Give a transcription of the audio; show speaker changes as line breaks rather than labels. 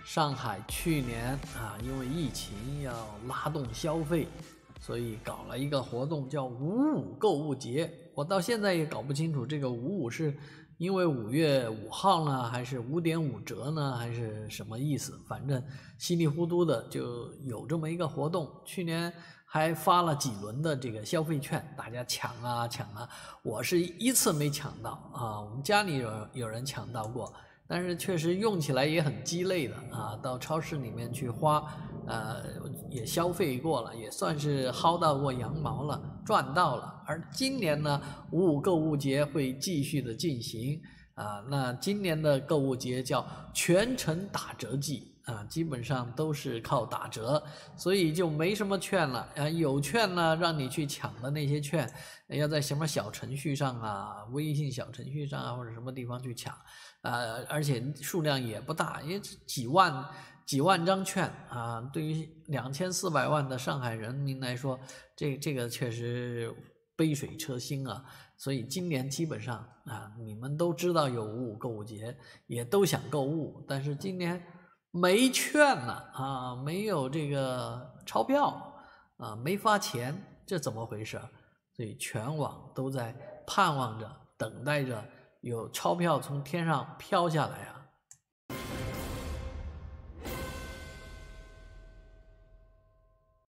上海去年因为疫情要拉动消费，所以搞了一个活动叫55购物节。我到现在也搞不清楚这个55是因为5月5号呢，还是5.5折呢，还是什么意思？反正稀里糊涂的就有这么一个活动。去年还发了几轮的这个消费券，大家抢啊抢啊，我是一次没抢到啊，我们家里有人抢到过。但是确实用起来也很鸡肋的到超市里面去花，也消费过了，也算是薅到过羊毛了，赚到了。而今年呢，55购物节会继续的进行那今年的购物节叫全程打折季基本上都是靠打折，所以就没什么券了有券呢，让你去抢的那些券，要在什么小程序上微信小程序上或者什么地方去抢而且数量也不大，因为几万张券对于2400万的上海人民来说，这个确实杯水车薪所以今年基本上你们都知道有55购物节，也都想购物，但是今年没券了没有这个钞票没发钱，这怎么回事？所以全网都在盼望着，等待着有钞票从天上飘下来